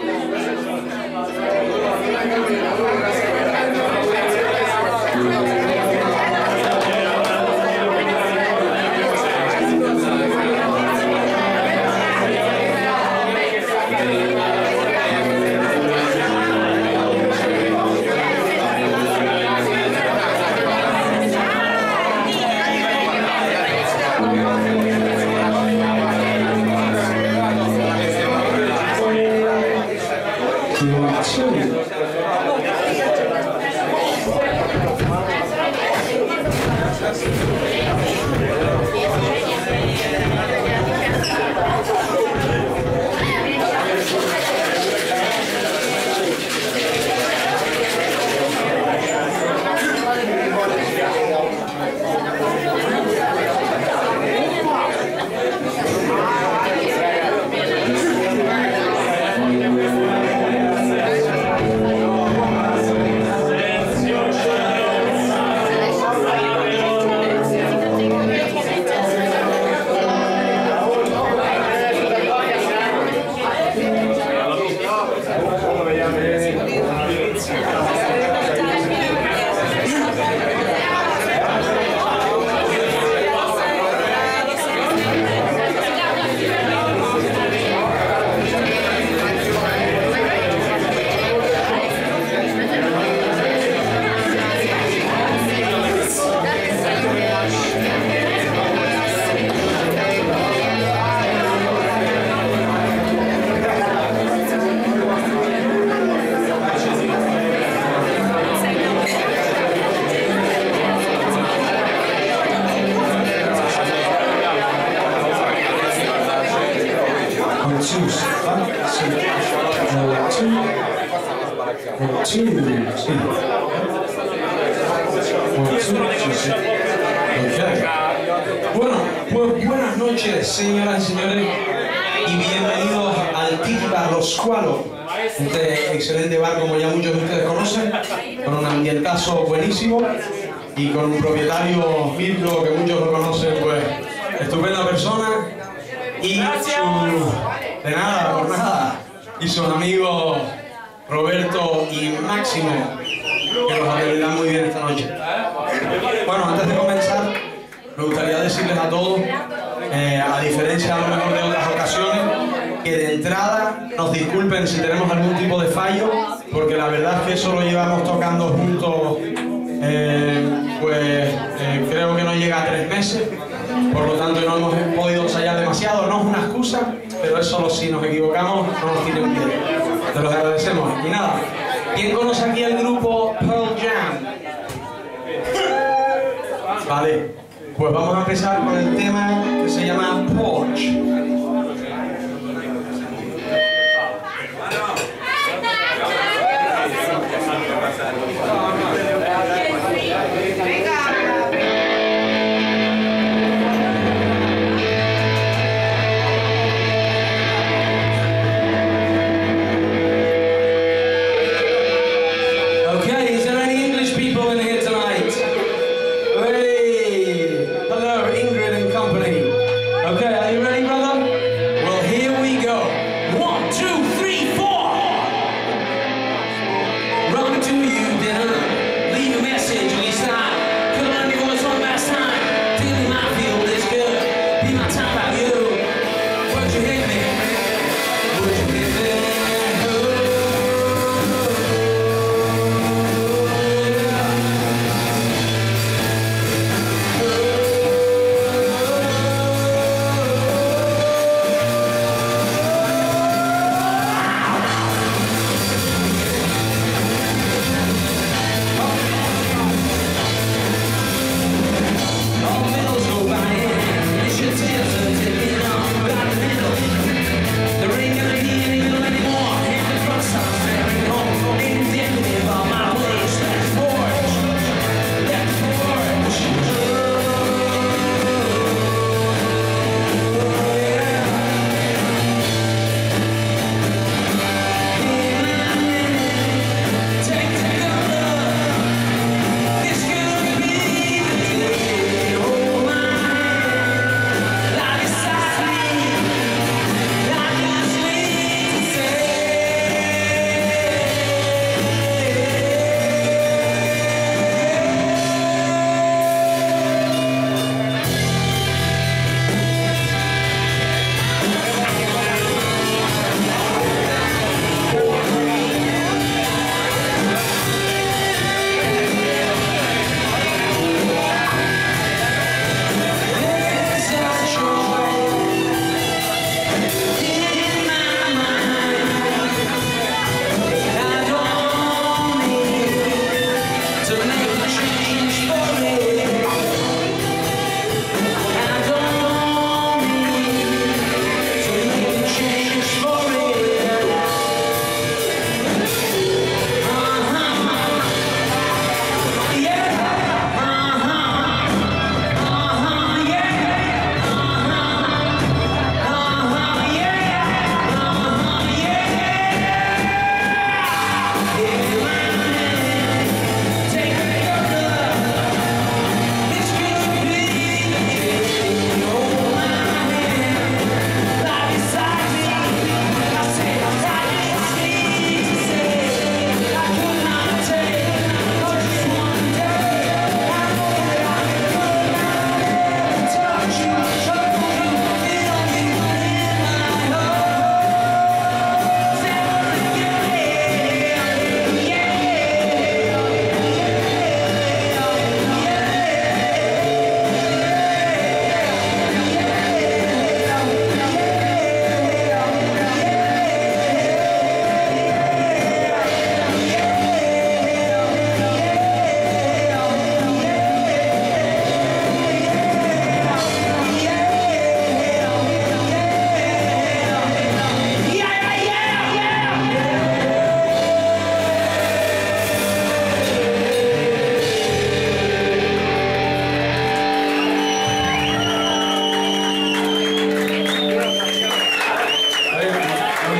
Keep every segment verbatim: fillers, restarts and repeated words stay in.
Bueno, pues buenas noches, señoras y señores, y bienvenidos al Tiki Bar Los Squalo, este excelente bar como ya muchos de ustedes conocen, con un ambientazo buenísimo y con un propietario, Mirko, que muchos lo conocen, pues estupenda persona, y su, de nada, por nada, y sus amigos Roberto y Máximo, que nos alegrarán muy bien esta noche. Bueno, antes de comenzar, me gustaría decirles a todos, eh, a diferencia a lo mejor de otras ocasiones, que de entrada nos disculpen si tenemos algún tipo de fallo, porque la verdad es que eso lo llevamos tocando juntos, eh, pues eh, creo que no llega a tres meses, por lo tanto no hemos podido ensayar demasiado, no es una excusa, pero es solo si nos equivocamos, no nos tiren miedo. Te lo agradecemos. Y nada, ¿quién conoce aquí el grupo Pearl Jam? Vale, pues vamos a empezar con el tema que se llama Porch. Okay, are you ready, brother?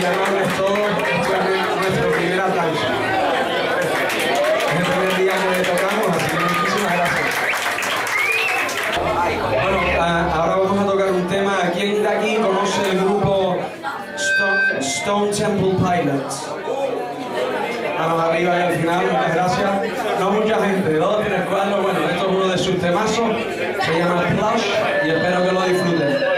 llamarles todos, esto es nuestro primer aplauso. Es el primer día que le tocamos, así que muchísimas gracias. Bueno, uh, ahora vamos a tocar un tema. ¿Quién de aquí conoce el grupo Stone, Stone Temple Pilots? Manos arriba y al final, muchas gracias. No mucha gente, dos, tres, cuatro. Bueno, esto es uno de sus temazos, se llama Plush y espero que lo disfruten.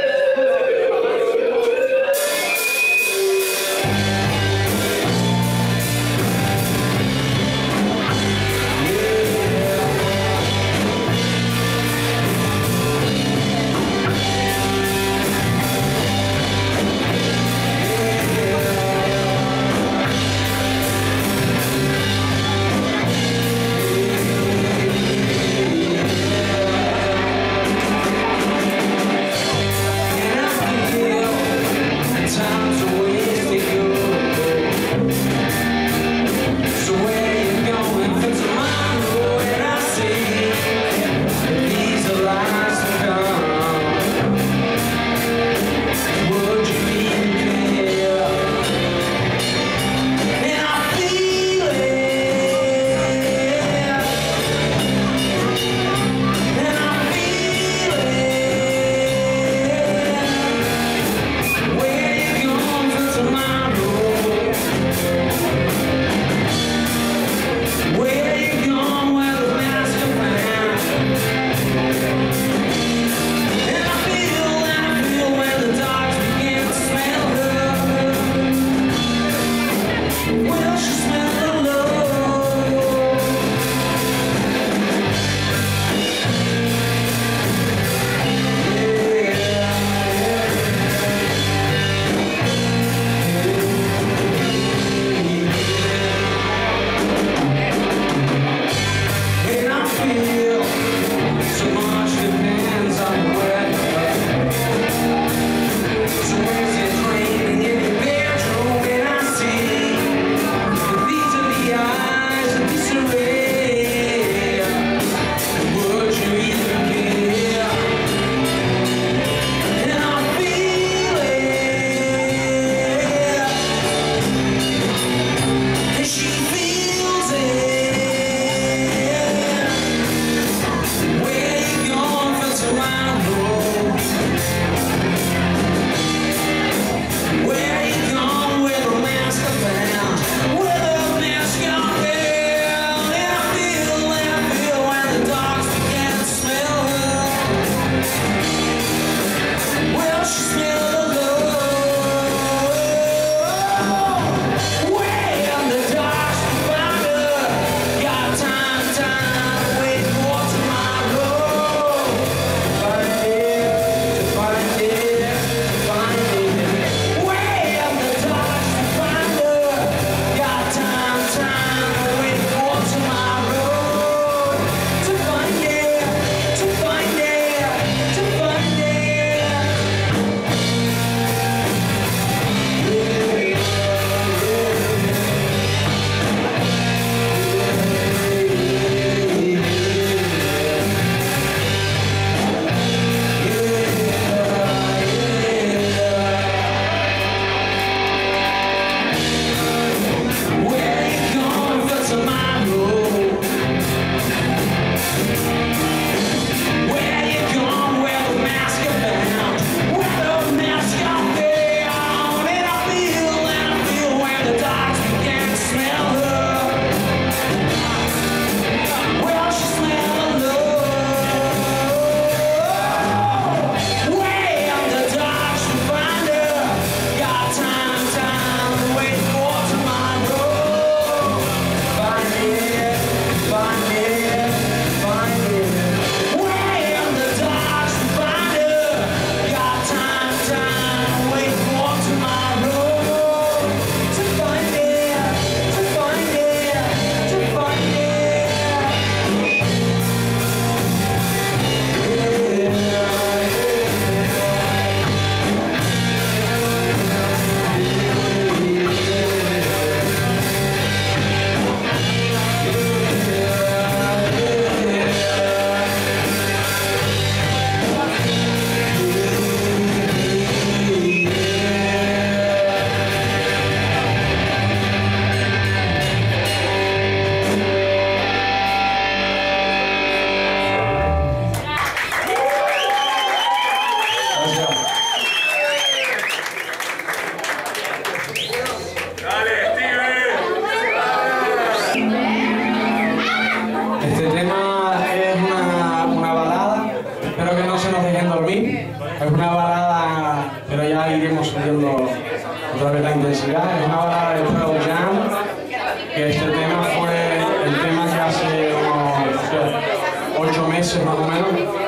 de Pearl Jam, que este tema fue el tema que hace unos ocho meses más o menos,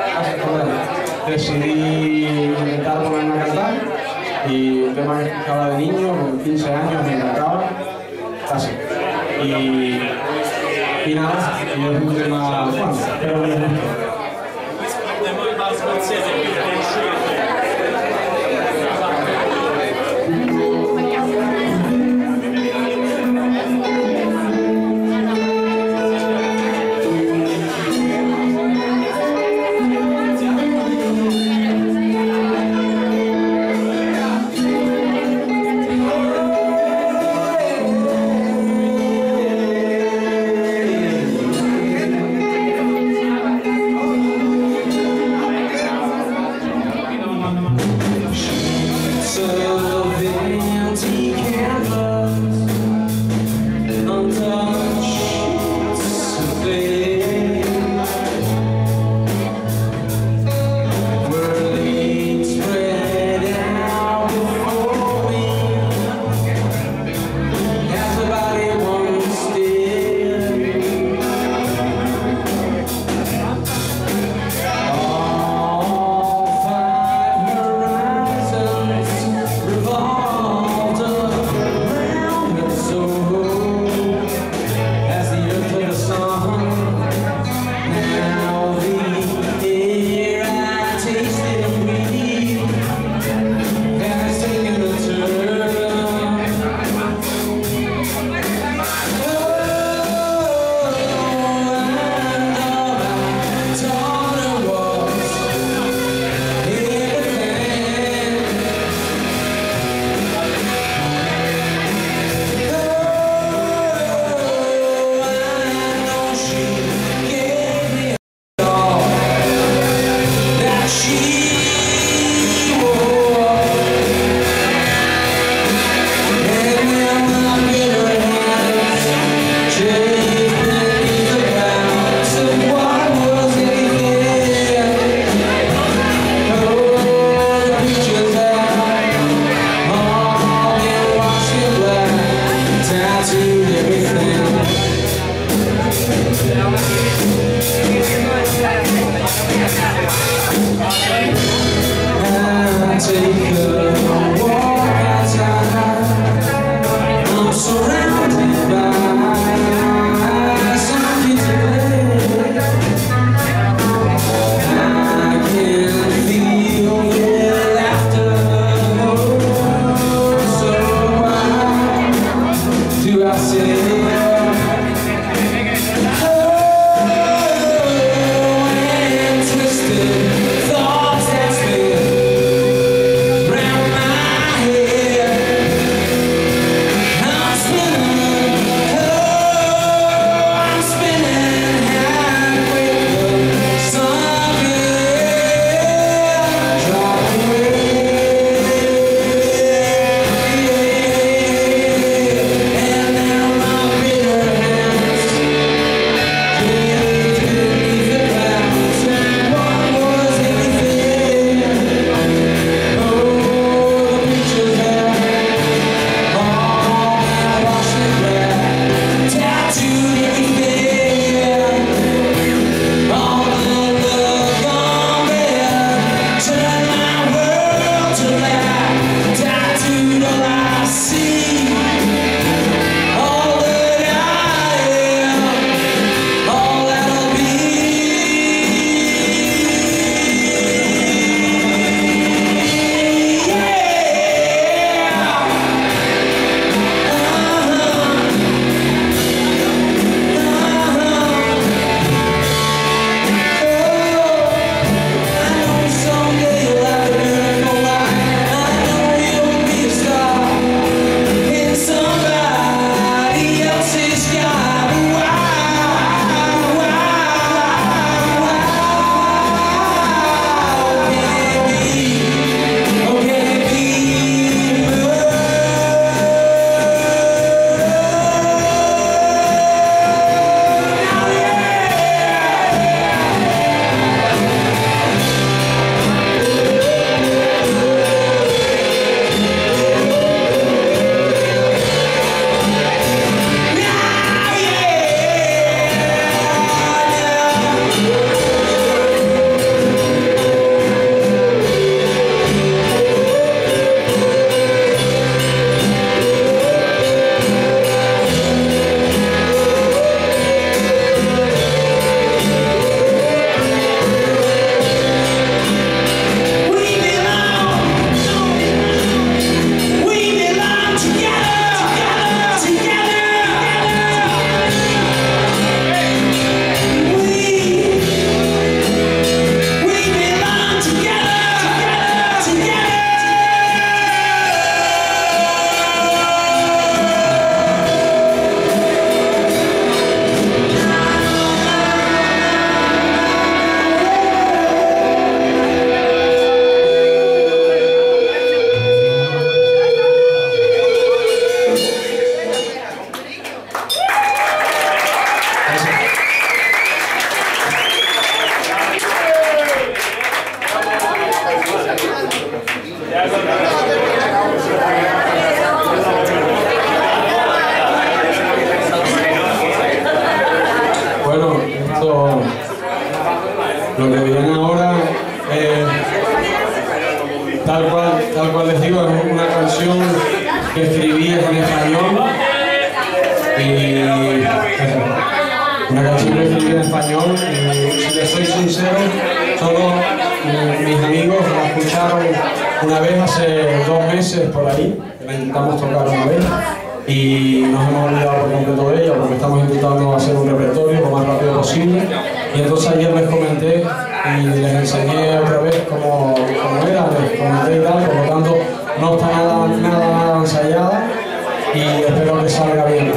decidí intentar ponerme a cantar, y un tema que escuchaba de niño, con quince años, me encantaba, así. Y, y nada, y es un tema, bueno, espero que les guste. Spin que escribí es en español. Y una canción que escribí en español. Y si les soy sincero, todos eh, mis amigos la escucharon una vez hace dos meses por ahí. La intentamos tocar una vez. Y nos hemos olvidado por completo de ella porque estamos intentando hacer un repertorio lo más rápido posible. Y entonces ayer les comenté y les enseñé otra vez cómo, cómo era, les comenté y tal, por lo tanto no está nada, nada, nada ensayada y espero que salga bien.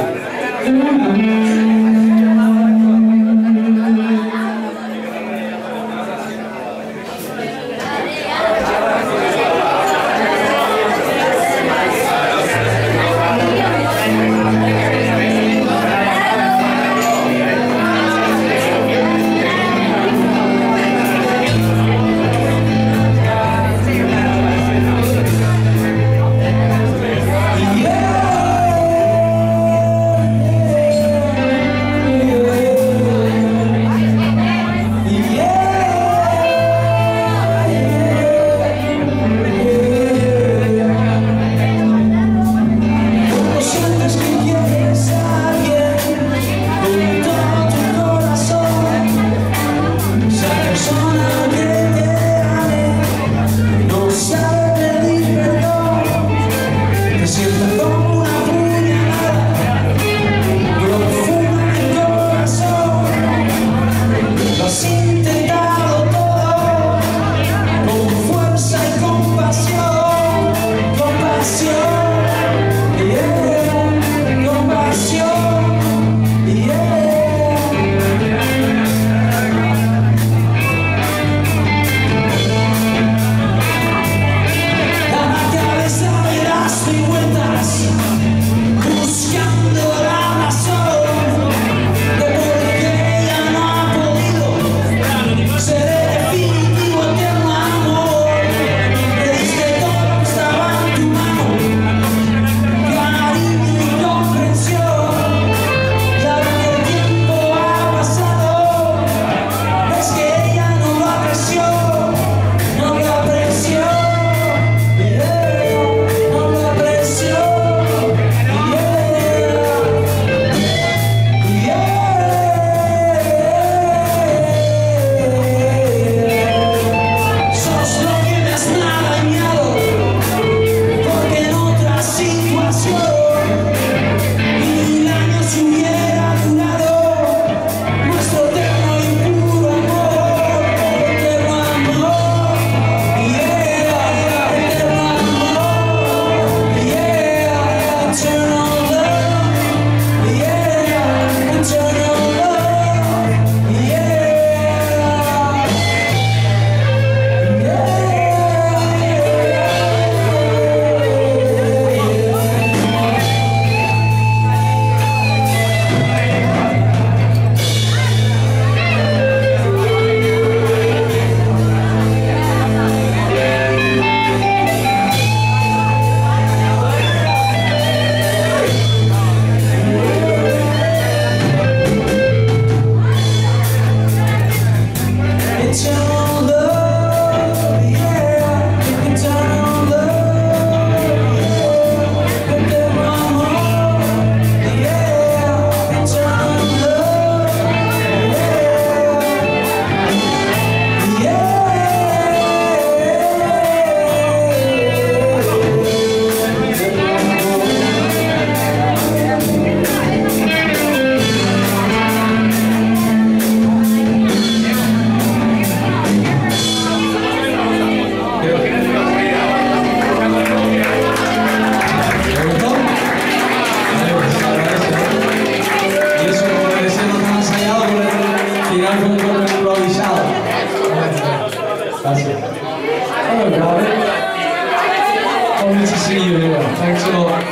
Thanks a lot.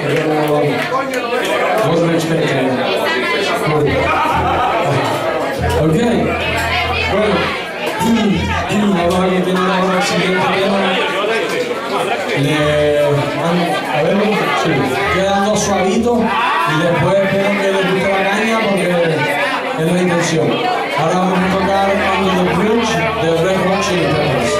Wasn't expecting it. Okay. Bueno, vamos a continuar ahora el siguiente tema. Le, a ver, sí, quedan dos suavitos y después espero que les guste la caña porque es la intención. Ahora vamos a tocar Under the Bridge de Red Hot Chili Peppers.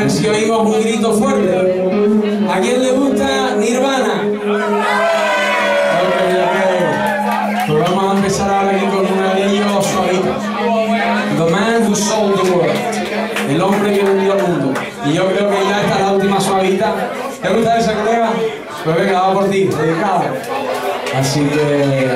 ver si oímos un grito fuerte. ¿A quién le gusta Nirvana? Ok, ok. Pues vamos a empezar ahora aquí con una de ellos suavita. The Man Who Sold the World. El hombre que vendió el mundo. Y yo creo que ya está la última suavita. ¿Te gusta esa, colega? Pues venga, va por ti, dedicado. Así que...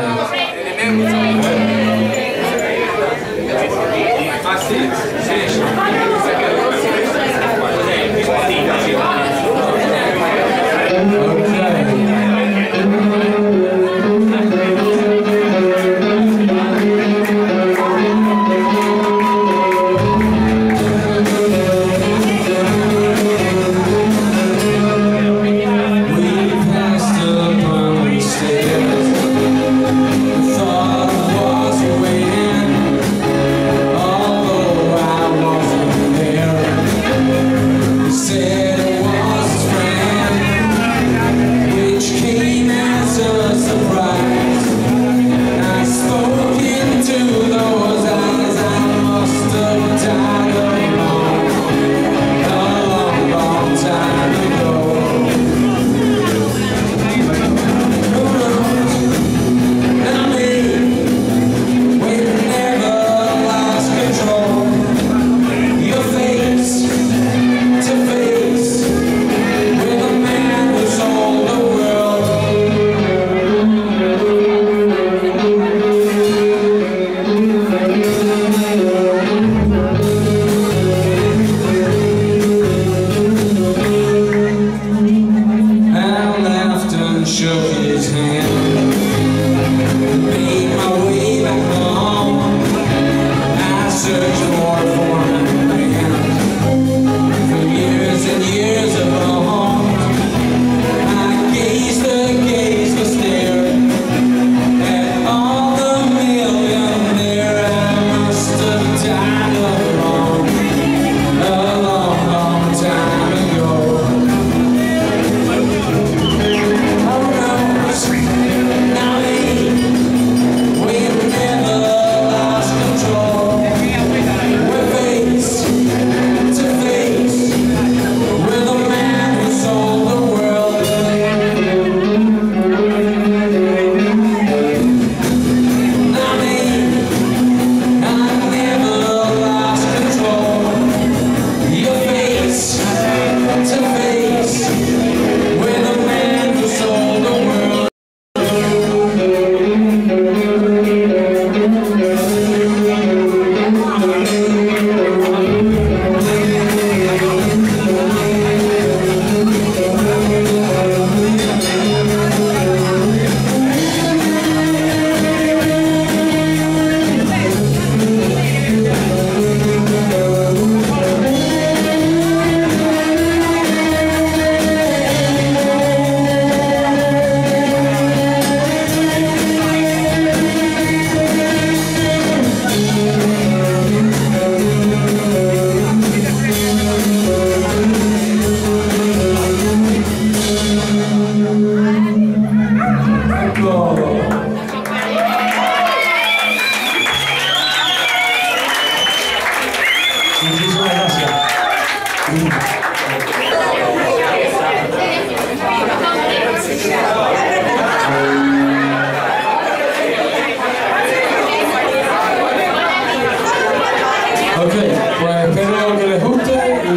Ok, pues espero que les guste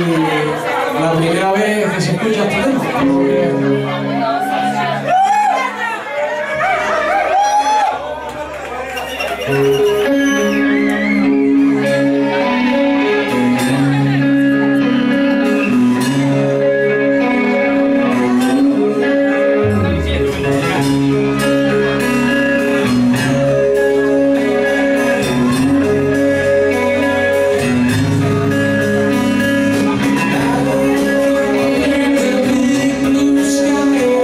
y la primera vez que se escucha este tema. Sky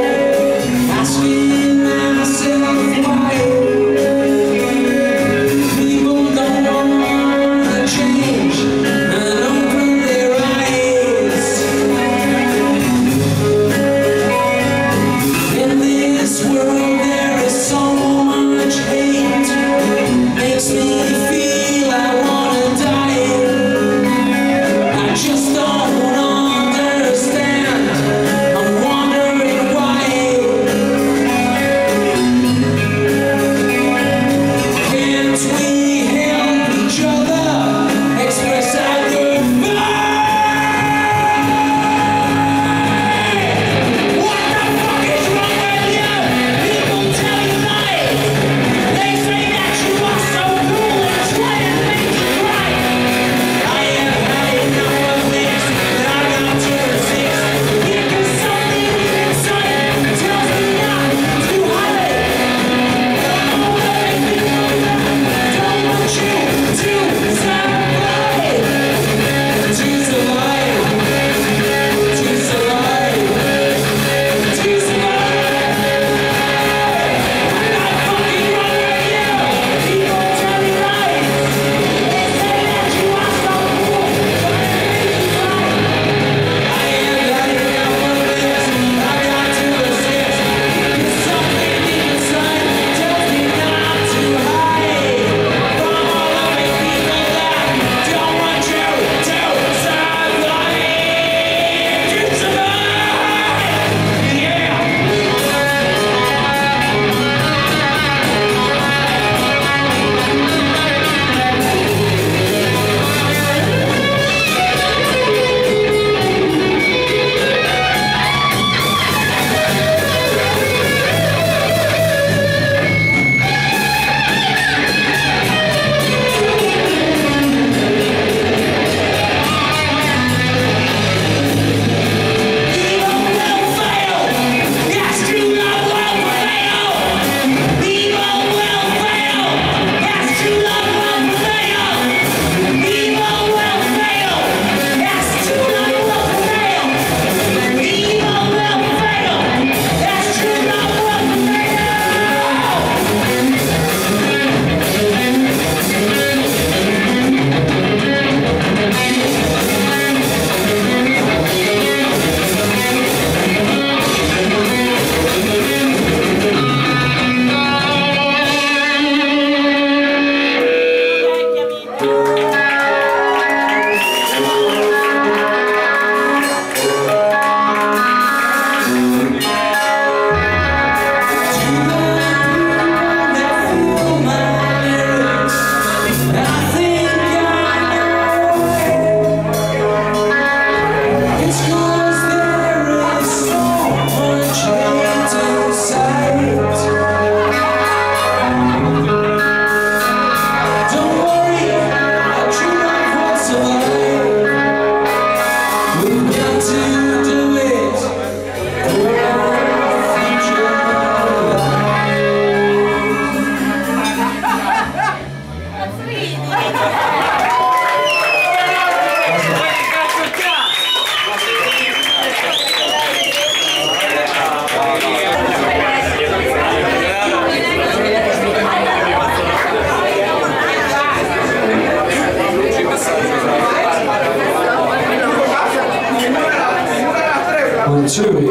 One, two. There we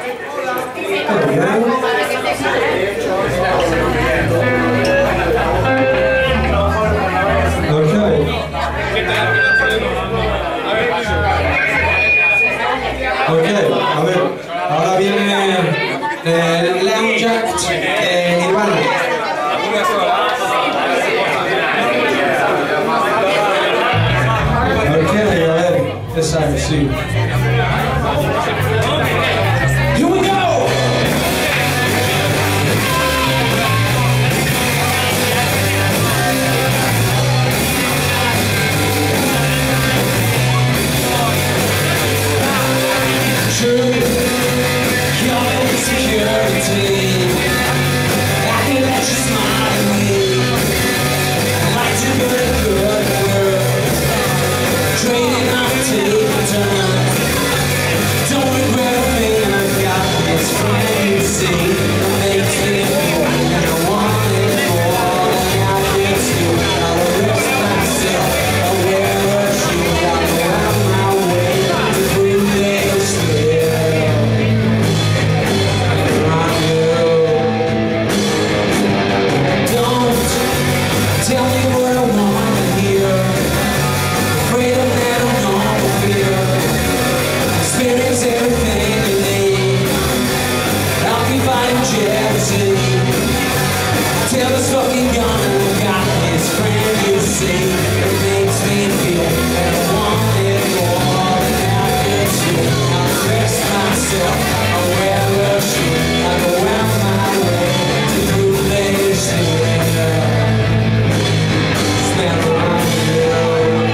go. Ok, a ver, ahora viene el Lounge Act de Nirvana. Ok, a ver, esa es, sí. Here we go! Tell this fucking gun who got his friend, you see. It makes me feel that I wanted more than I could see. I dress myself, I wear a shoe, I go out my way to prove they still smell like you.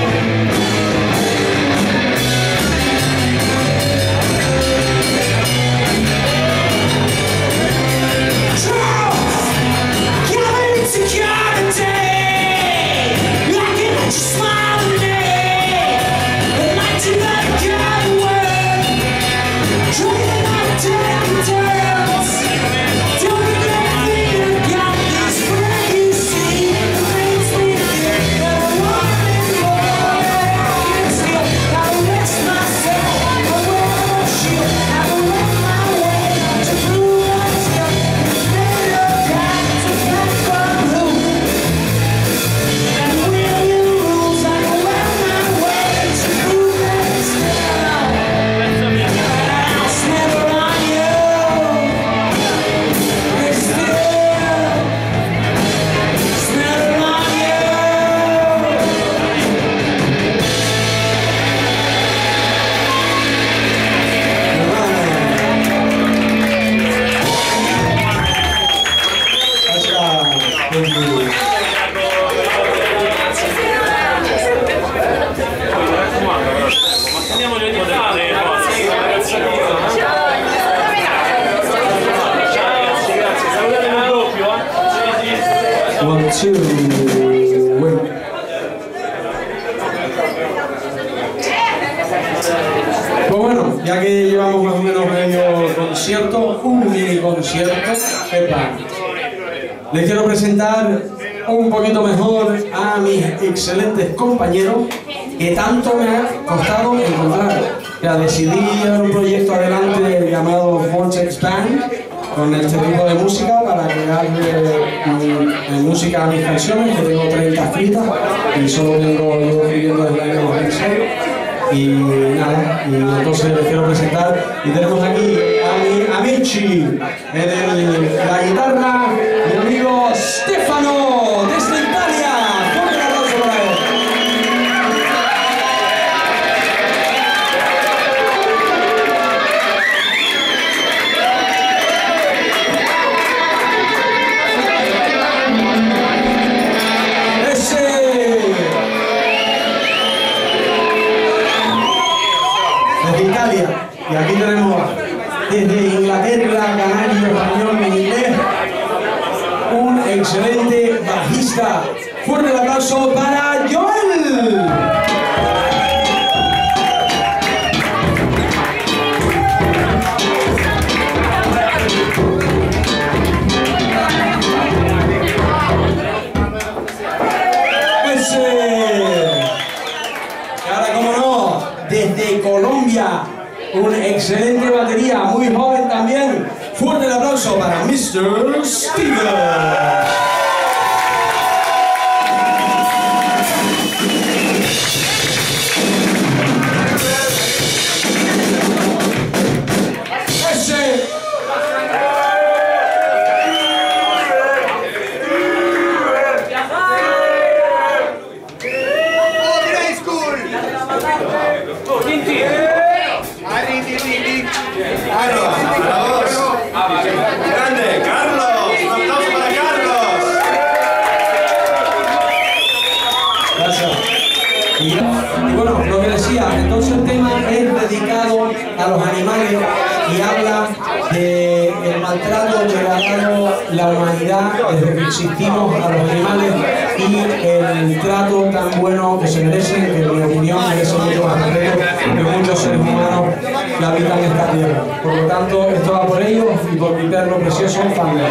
One, two, wait. Pues bueno, ya que llevamos más o menos medio concierto, un mini concierto, epa, les quiero presentar un poquito mejor a mis excelentes compañeros que tanto me ha costado encontrar. Ya decidí llevar un proyecto adelante llamado Vortex Band con este tipo de música para crearle mm, música a mis canciones, que tengo treinta escritas y solo tengo yo escribiendo desde el año dos mil seis. Y nada, y entonces les quiero presentar, y tenemos aquí a mi amici en el, la guitarra, mi amigo Stefano desde Italia. Fuerte aplauso para él. Y aquí tenemos desde Inglaterra, canario, español, inglés, un excelente bajista. Fuerte el aplauso para Joel. Ese. Y ahora, como no, desde Colombia, un excelente excelente batería, muy joven también. Fuerte el aplauso para mister Steven. ¡Grande! ¡Carlos! ¡Un aplauso para Carlos! Gracias. Y, y bueno, lo que decía, entonces el tema es dedicado a los animales y habla del maltrato que ha dado la humanidad desde que existimos a los animales y el trato tan bueno que se merecen, que en mi opinión merece mucho más respeto que muchos seres humanos que habitan esta tierra. Por lo tanto, esto va por ellos y por mi perro precioso, Fangio.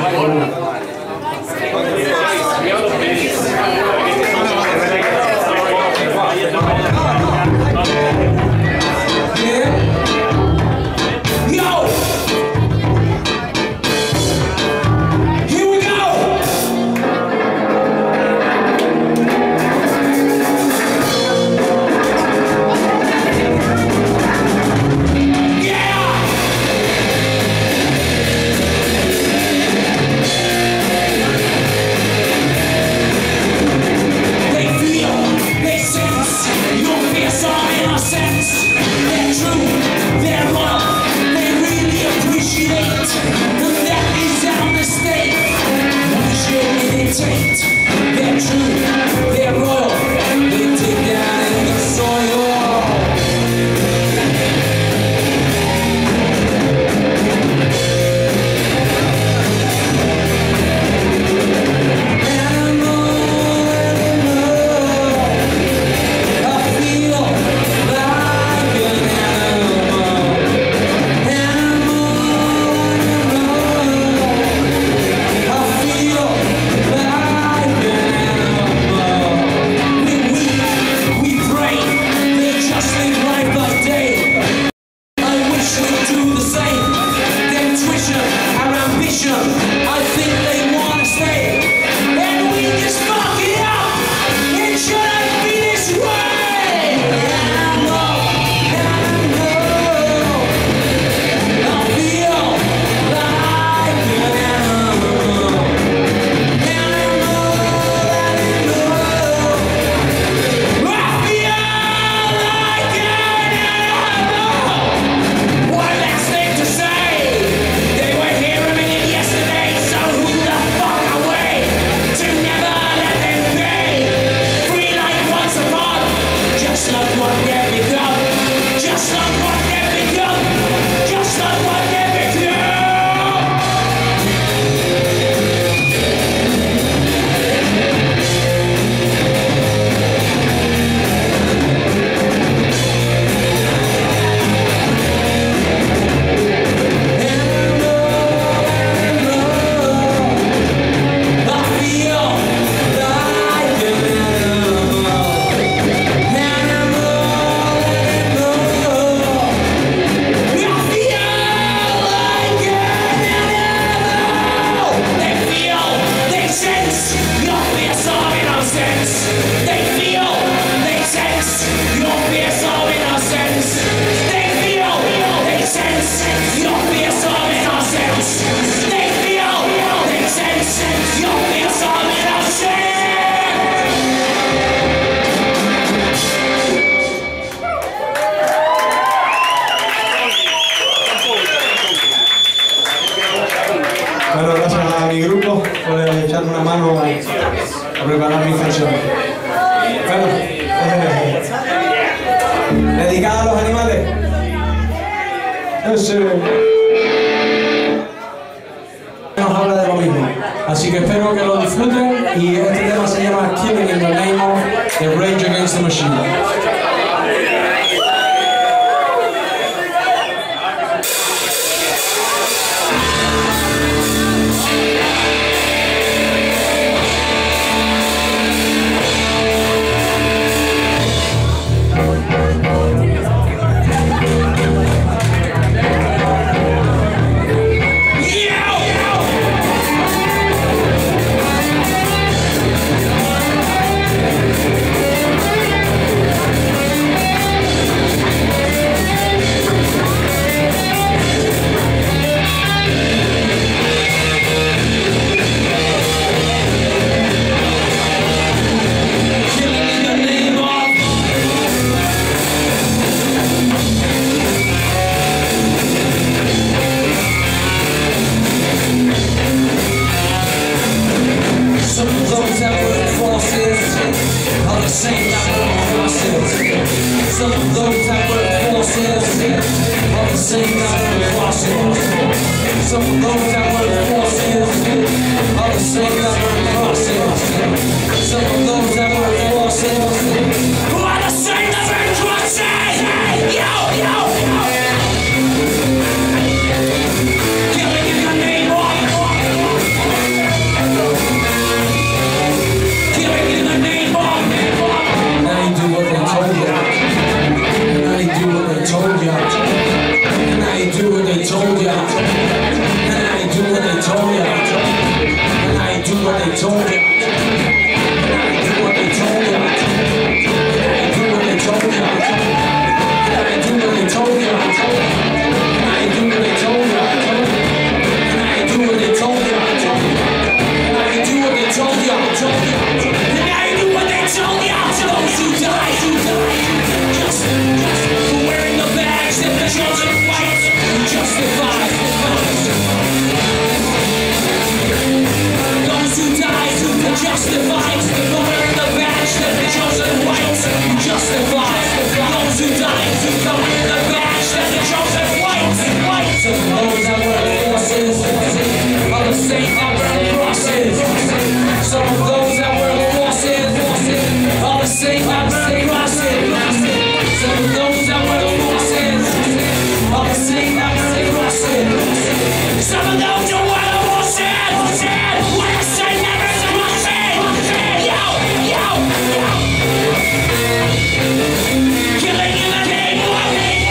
Bueno, gracias a mi grupo por echarme una mano a, a preparar mis canciones. Bueno, eh, dedicada a los animales. Ese nos habla de lo mismo. Así que espero que lo disfruten y este tema se llama Killing in the Name of the Rage Against the Machine. crosses. Some of those that work forces are the same that work crosses. Some of those that work forces who are the same that work crosses. Yo, yo, yo. Killing in the name of. Killing in the name of. And I ain't do what they told you. And I ain't do what they told you. And I ain't do what they told you. And I ain't do what they told you. And I ain't do what they told you. And I ain't do what they told you. And I ain't do what they told you. And I ain't do what they told you. And I ain't do what they told you. And I ain't do what they told you. And I ain't do what they told you. And I ain't do what they told you. Those who died, who died, just for wearing the badge that the chosen white justified. Those who died, who justified for wearing the badge that the chosen white justified. Those who died, for wearing the badge that the chosen white, white. Those that were forces are the same that were crosses. Some of those that were forces are the same that were crosses. Some of those that were forces are the same that were crosses. Some of those who were forces were the same that were crosses. Yo, yo, yo. Killing in the name of.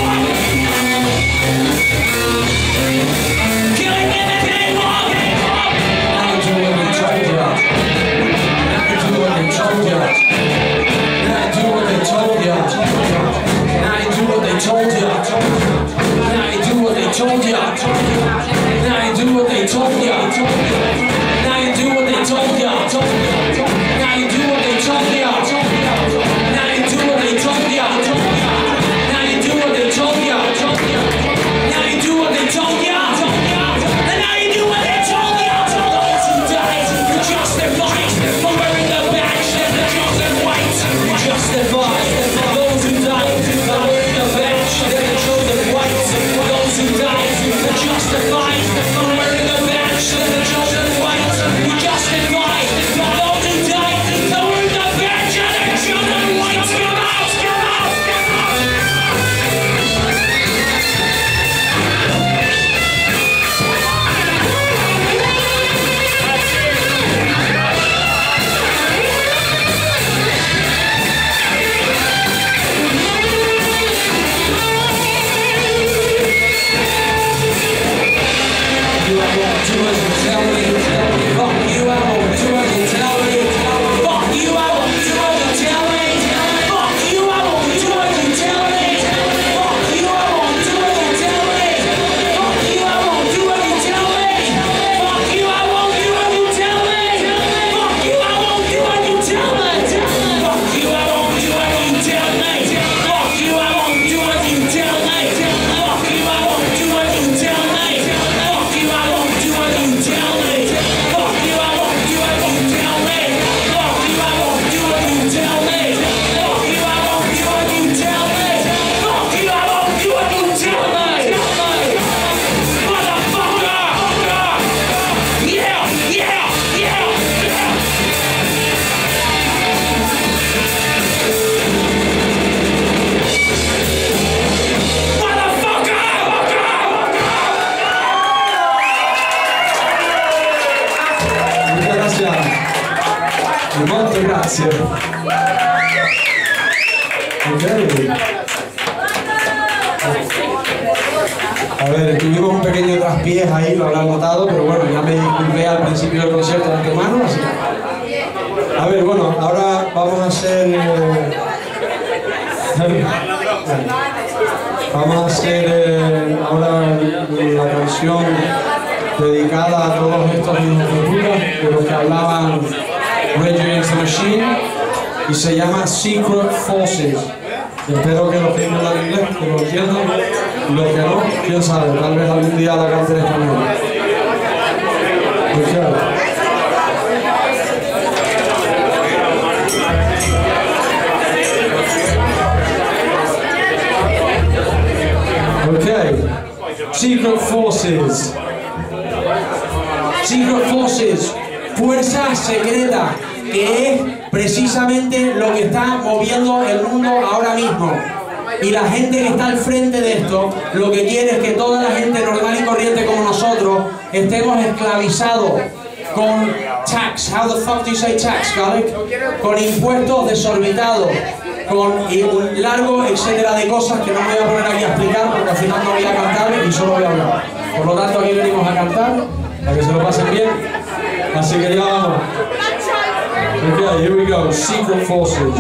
Killing in the name of. I ain't do what they told you. I ain't do what they told you. And I do what they told you. And I do what they told you. And I do what they told you. And I do what they told you. And I do what they told you. And I do what they told you. And I do what they told you. And I do what they told you. And I do what they told you. And I do what they told you. Those who died were justified for wearing the badge that the chosen white justified. Those who died for wearing the badge that the chosen white. Those who died were justified for wearing the badge that the chosen white justified. Those who died for wearing the badge that the chosen white. Come out, come out, come out. You I won't do as you tell me. Fuck you, I won't do as you tell me. Fuck you, I won't do as you tell me. Fuck you, I won't do as you tell me. Fuck you, I won't do as you tell me. Fuck you, I won't do as you tell me. Fuck you, I won't do as you tell me. Fuck you, I won't do as you tell me. Fuck you, I won't do as you tell me. Fuck you, I won't do as you tell me. Fuck you, I won't do as you tell me. Fuck you, I won't do as you tell me. Fuck you, I won't do as you tell me. Fuck you, I won't do as you tell me. Fuck you, I won't do as you tell me. Fuck you, I won't do as you tell me. Motherfucker! Yeah, yeah, yeah, yeah. Muchas gracias. Molte grazie. Ok. A ver, tuvimos un pequeño traspiés ahí, lo habrán notado, pero bueno, ya me disculpé al principio del concierto de antemano, así que... A ver, bueno, ahora vamos a hacer... eh, Vamos a hacer eh, ahora la canción dedicada a todos estos hijos de puta de los que hablaban Rage Against the Machine, y se llama Secret Forces. Espero que los que hablan inglés que lo entiendan, y los que no, quién sabe, tal vez algún día la cante en español. Okay. Secret Forces. Secret Forces. Fuerza secreta, que es precisamente lo que está moviendo el mundo ahora mismo. Y la gente que está al frente de esto, lo que quiere es que toda la gente normal y corriente como nosotros estemos esclavizados con tax. How the fuck do you say tax, Garlic? Con impuestos desorbitados, con un largo etcétera de cosas que no me voy a poner aquí a explicar porque al final no voy a cantar y solo voy a hablar. Por lo tanto, aquí venimos a cantar, para que se lo pasen bien. Así que ya vamos. Okay, here we go. Secret Forces.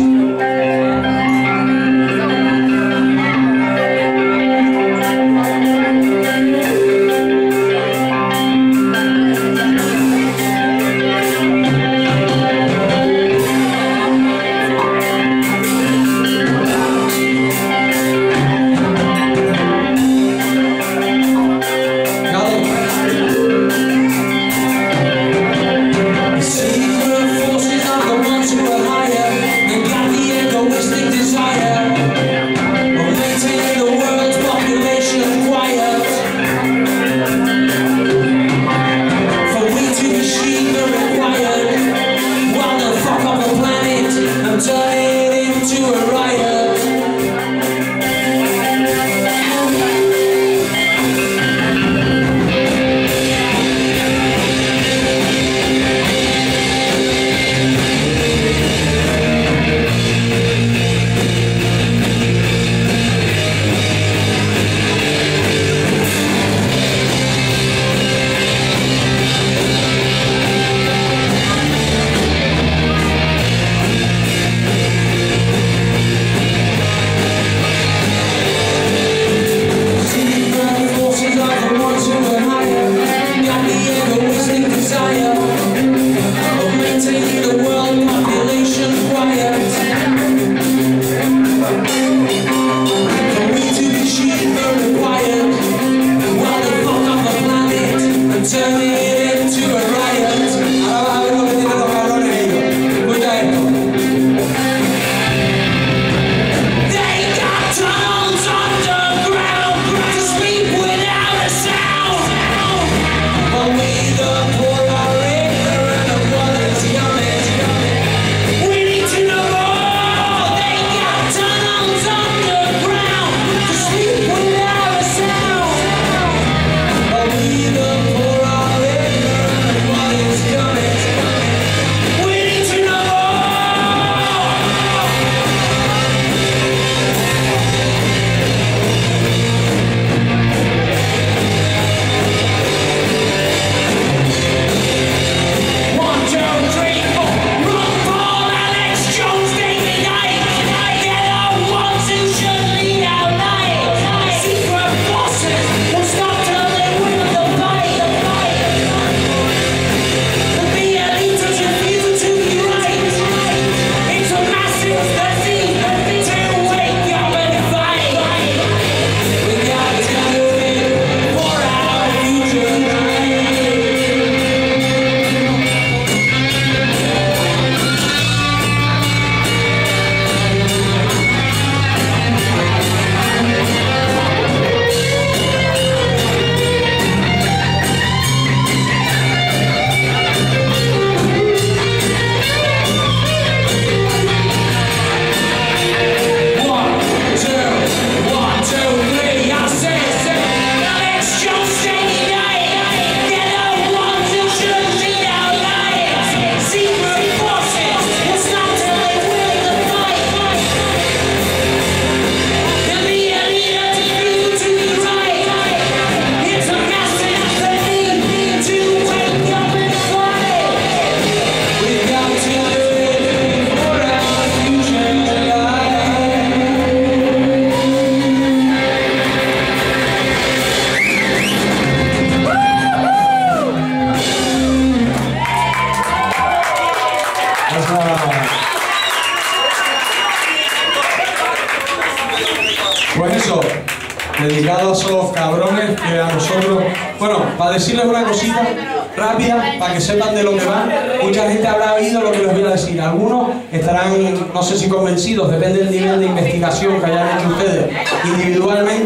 Pues eso, dedicado a esos cabrones que a nosotros... Bueno, para decirles una cosita rápida, para que sepan de lo que va. Mucha gente habrá oído lo que les voy a decir. Algunos estarán, no sé si convencidos, depende del nivel de investigación que hayan hecho ustedes individualmente.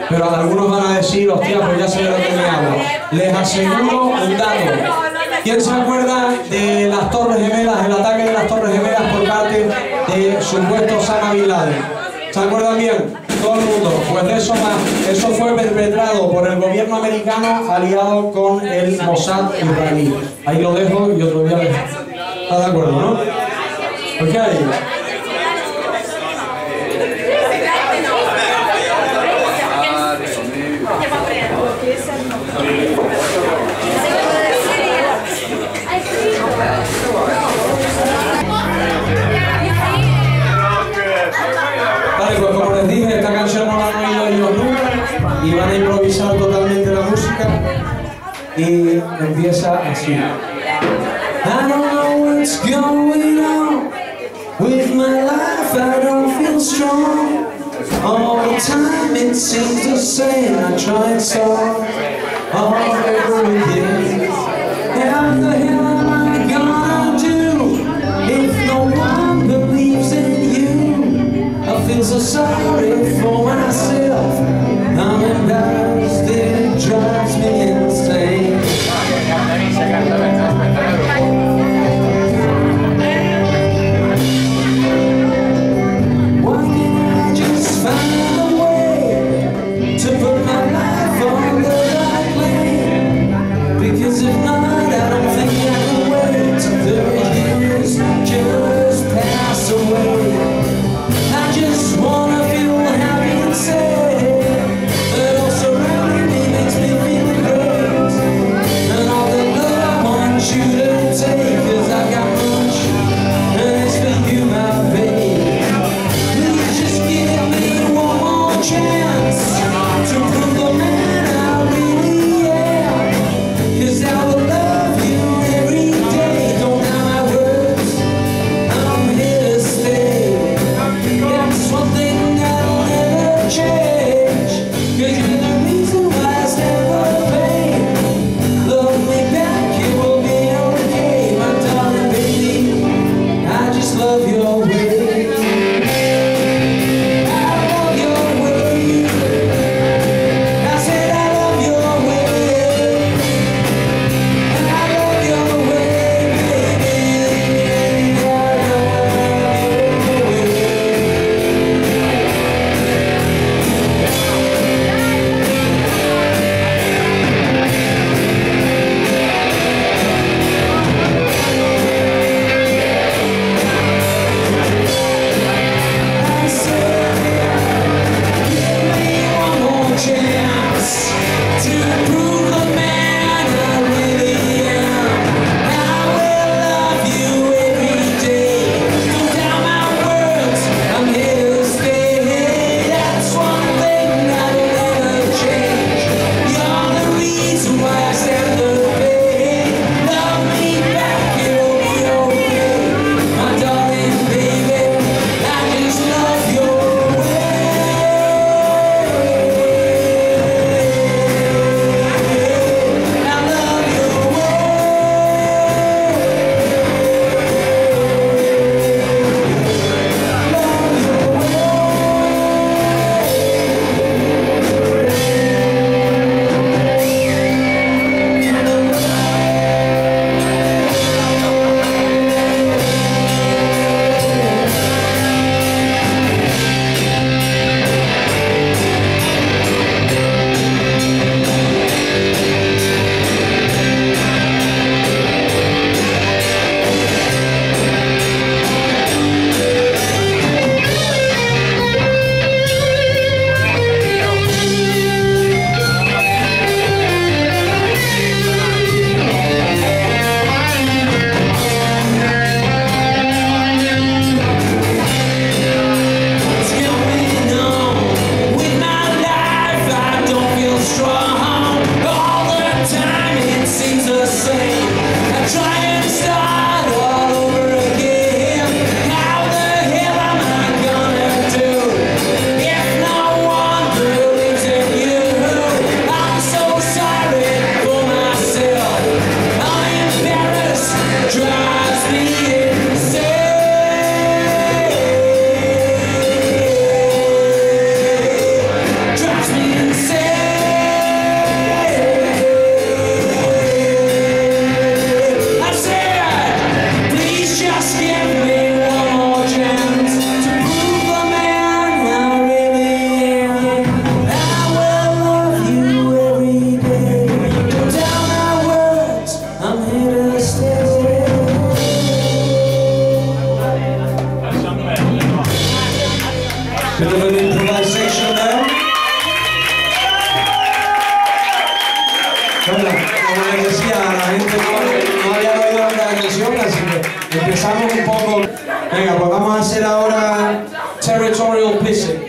Pero algunos van a decir, hostia, pues ya sé de lo que me hablo. Les aseguro un dato. ¿Quién se acuerda de las Torres Gemelas, el ataque de las Torres Gemelas por parte de supuesto Osama Bin Laden? ¿Se acuerdan bien? Todo el mundo. Pues de eso más. Eso fue perpetrado por el gobierno americano aliado con el Mossad israelí. Ahí lo dejo y otro día les... ¿Está de acuerdo, no? ¿Por qué hay? Vale, pues como les dije, esta canción no la han oído ellos nunca y van a improvisar totalmente la música y empieza así. I don't know what's going on with my life, I don't feel strong. All the time it seems the same, I try so all over again. How the hell am I gonna do if no one believes in you? I feel so sorry for myself, I'm embarrassed, it drives me insane. Why can't I just find a way to put my life on the right lane? Because if not, I don't think I can wait till the years just pass away. I just wanna feel happy and sad, but also Bueno, como les decía, la gente no, no había oído la canción, así que empezamos un poco. Venga, pues vamos a hacer ahora Territorial Pissing.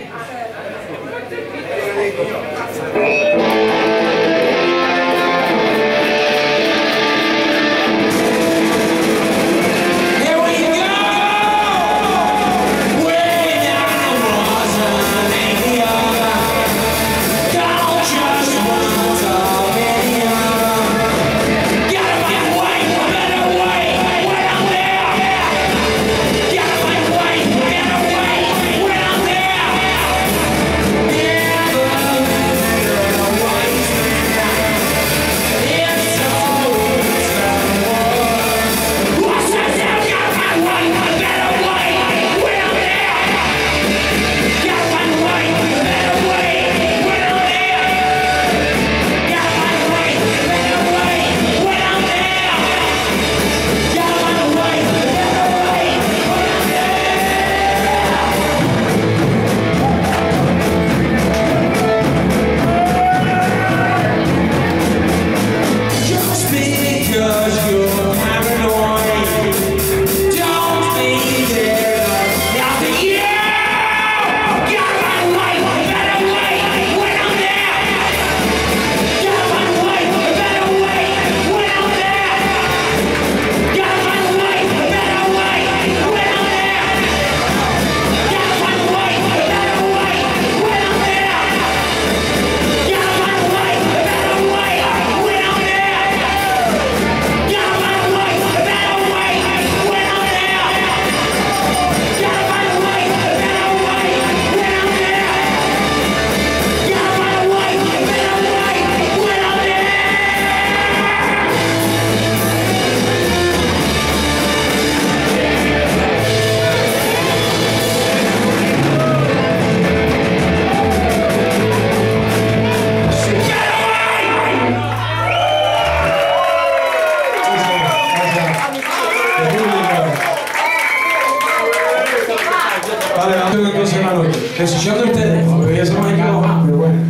Decisión de ustedes, porque ya se me ha equivocado, pero bueno.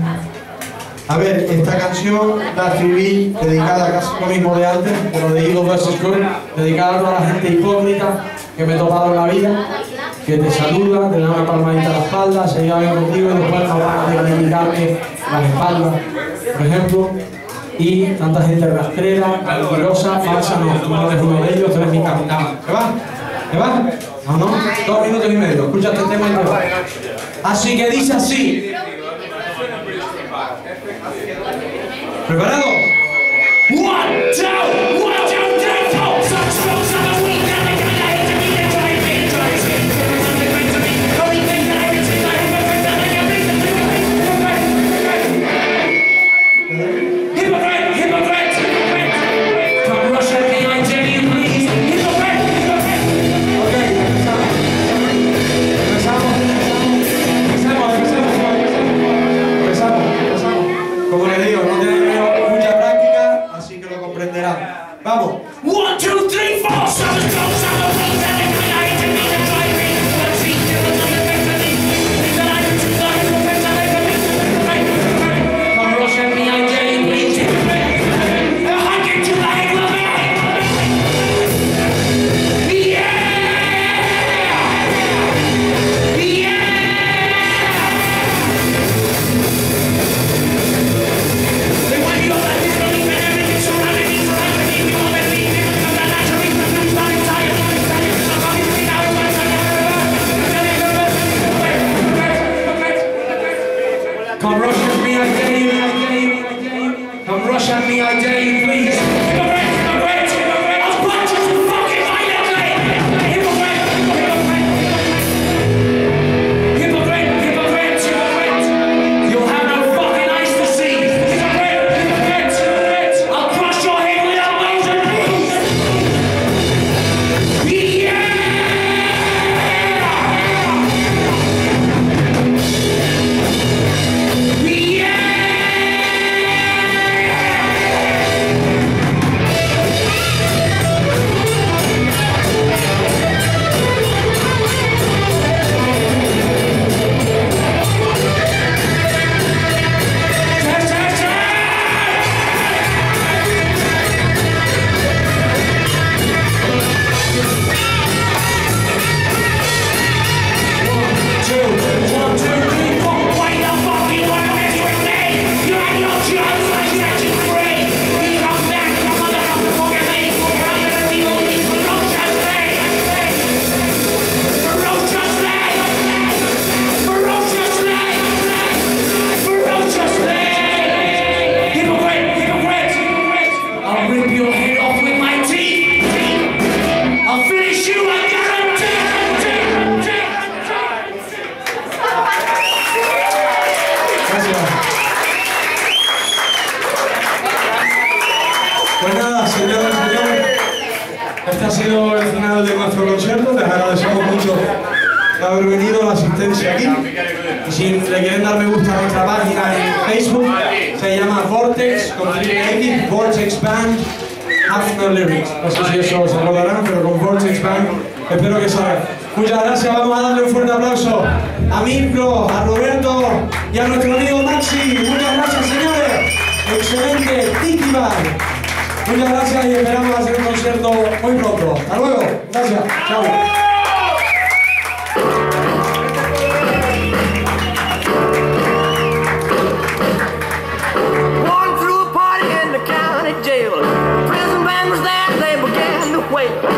A ver, esta canción la escribí dedicada casi lo mismo de antes, pero de Eagle versus Good, dedicada a toda la gente hipócrita que me he topado en la vida, que te saluda, te da una palmadita a la espalda, se lleva bien contigo y después no van a reivindicarme las espaldas, por ejemplo. Y tanta gente rastrera, mentirosa, falsa, no, tú no eres uno de ellos, tú eres mi capitán. ¿Qué va? ¿Qué va? No, no, dos minutos y medio, escucha este tema y te va. Así que dice así. ¿Preparado? One, two, one, two, three, four. Such folks on the weekend, they kinda hate to be there, try to be, try to see. Only thing that I can see, I have a friend that I can read. Hypocrite, hypocrite, hypocrite. From Russia, can I tell you please? Hypocrite, hypocrite. Okay, empezamos. Empezamos, empezamos, empezamos, empezamos. Como les digo, no tenemos mucha práctica, así que lo comprenderán. Vamos. One, two, three, four. Seven strokes on the wings and then I hate to be the driving. One seat, two, one, two, three, four. Things that I can choose, I can confess, I can confess. Come rush at me, I dare you, please. I get you the heck of it. Yeah! Yeah! They want you all that disbelief and everything surrounding me, surrounding me, you won't believe it. I'm not naturally from the starting time. I'm talking to me now, I'm Come rush at me, I dare you, I dare you, I dare you. Come rush at me, I dare you, please. Hypocrite, hypocrite, hypocrite. I'll punch you fucking right out there. Hypocrite, hypocrite. Hypocrite, hypocrite, hypocrite. You'll have no fucking eyes to see. Hypocrite, hypocrite, hypocrite. I'll crush your head with elbows and knees. Yeah! Yeah! Pues nada, señoras y señores, este ha sido el final de nuestro concierto. Les agradecemos mucho haber venido, la asistencia aquí. Y si le quieren dar me gusta a nuestra página en Facebook, se llama Vortex, con triple X, Vortex Band, Have No Lyrics. No sé si eso se acordarán, pero con Vortex Band espero que salga. Muchas gracias, vamos a darle un fuerte aplauso a Mirko, a Roberto y a nuestro amigo Maxi. Muchas gracias, señores. Excelente, Tiki Band. Muchas gracias y esperamos hacer un concierto muy pronto. Hasta luego. Gracias. Chao. One threw a party in the county jail. The prison band was there, they began to wail.